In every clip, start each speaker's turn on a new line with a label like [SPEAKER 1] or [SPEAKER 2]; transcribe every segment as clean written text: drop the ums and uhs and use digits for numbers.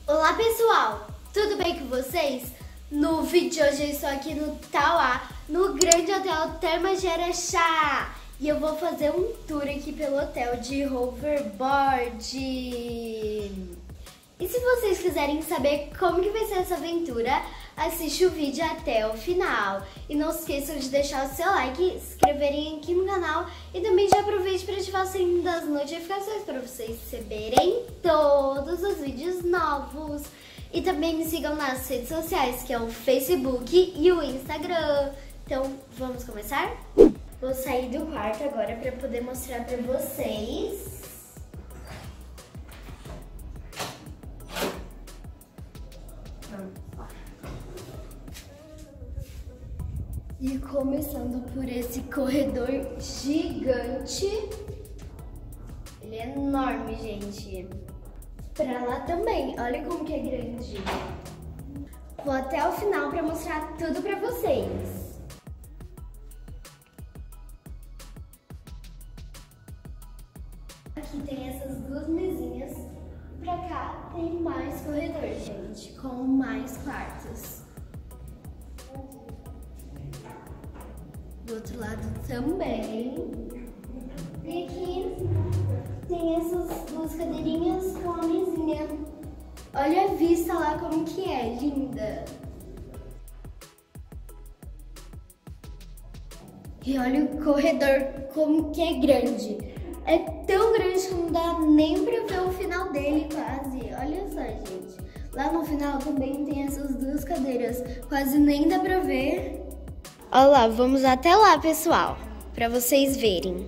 [SPEAKER 1] Olá pessoal, tudo bem com vocês? No vídeo de hoje eu estou aqui no Tauá, no grande hotel Termas de Araxá. E eu vou fazer um tour aqui pelo hotel de hoverboard. E se vocês quiserem saber como que vai ser essa aventura, assiste o vídeo até o final. E não se esqueçam de deixar o seu like, se inscreverem aqui no canal e também já aproveite para ativar o sininho das notificações para vocês receberem todos os vídeos novos. E também me sigam nas redes sociais, que é o Facebook e o Instagram. Então, vamos começar? Vou sair do quarto agora para poder mostrar para vocês. E começando por esse corredor gigante. Ele é enorme, gente. Pra lá também, olha como que é grande. Vou até o final pra mostrar tudo pra vocês. Aqui tem essas duas mesinhas. Pra cá tem mais corredor, gente, com mais quartos. Do outro lado também. E aqui tem essas duas cadeirinhas com a mesinha. Olha a vista lá como que é, linda. E olha o corredor como que é grande. É tão grande que não dá nem pra ver o final dele quase. Olha só, gente. Lá no final também tem essas duas cadeiras. Quase nem dá pra ver. Olha lá, vamos até lá, pessoal, para vocês verem.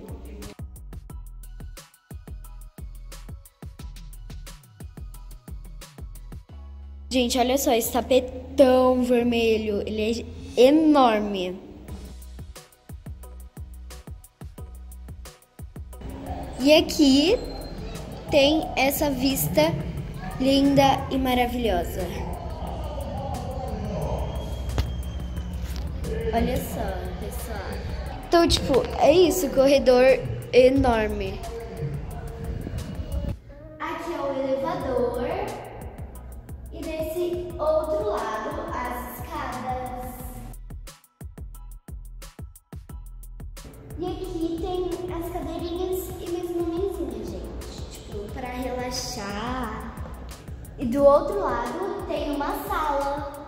[SPEAKER 1] Gente, olha só, esse tapetão vermelho, ele é enorme. E aqui tem essa vista linda e maravilhosa. Olha só, pessoal. Então, tipo, é isso, corredor enorme. Aqui é o elevador. E desse outro lado, as escadas. E aqui tem as cadeirinhas e mesmo mesinha, gente. Tipo, pra relaxar. E do outro lado tem uma sala.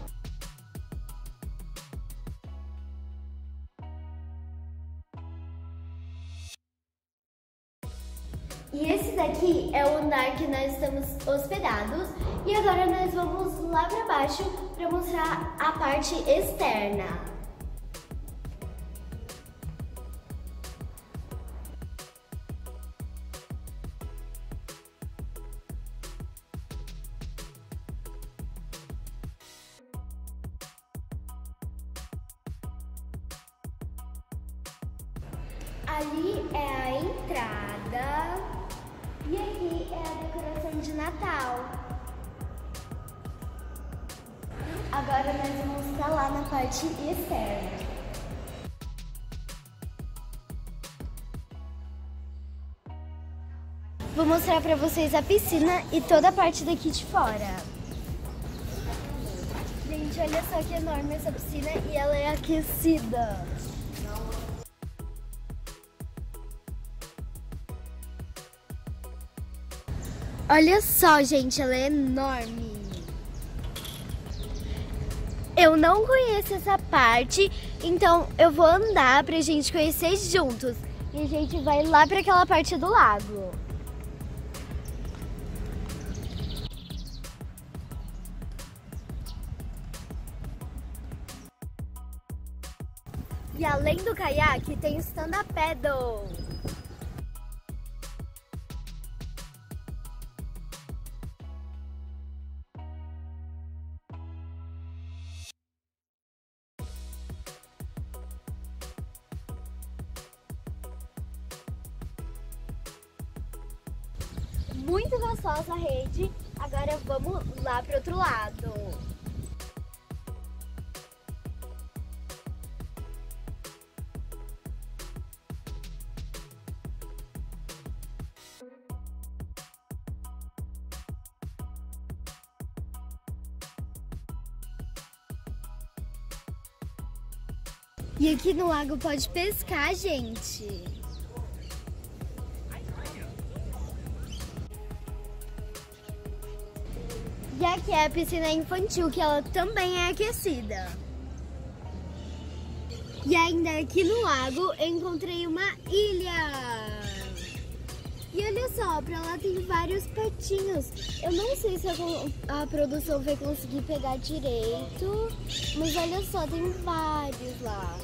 [SPEAKER 1] E esse daqui é o andar que nós estamos hospedados. E agora nós vamos lá para baixo para mostrar a parte externa. Ali é a entrada. E aqui é a decoração de Natal. Agora nós vamos estar lá na parte externa. Vou mostrar pra vocês a piscina e toda a parte daqui de fora. Gente, olha só que enorme essa piscina e ela é aquecida. Olha só, gente, ela é enorme. Eu não conheço essa parte, então eu vou andar pra gente conhecer juntos. E a gente vai lá pra aquela parte do lago. E além do caiaque, tem o stand-up paddle. Muito gostosa a rede. Agora vamos lá pro outro lado. E aqui no lago pode pescar, gente. E aqui é a piscina infantil, que ela também é aquecida. E ainda aqui no lago eu encontrei uma ilha. E olha só, pra lá tem vários patinhos. Eu não sei se a produção vai conseguir pegar direito, mas olha só, tem vários lá.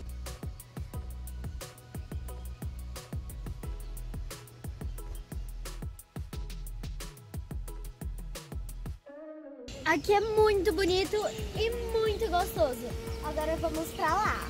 [SPEAKER 1] Aqui é muito bonito e muito gostoso. Agora vamos pra lá.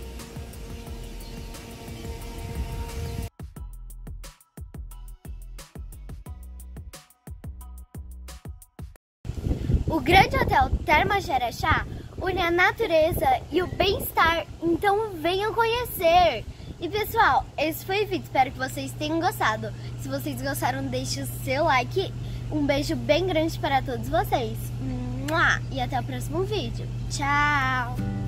[SPEAKER 1] O Grande Hotel Termas de Araxá une a natureza e o bem-estar, então venham conhecer! E pessoal, esse foi o vídeo, espero que vocês tenham gostado. Se vocês gostaram, deixe o seu like. Um beijo bem grande para todos vocês. E até o próximo vídeo. Tchau!